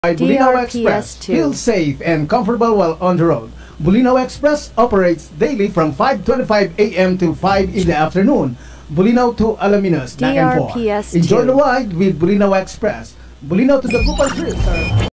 Bolinao Express. DRPS Feel safe and comfortable while on the road. Bolinao Express operates daily from 5:25 a.m. to 5 in the afternoon. Bolinao to Alaminos, back and forth. DRPS Enjoy the ride with Bolinao Express. Bolinao to the Bukal trip.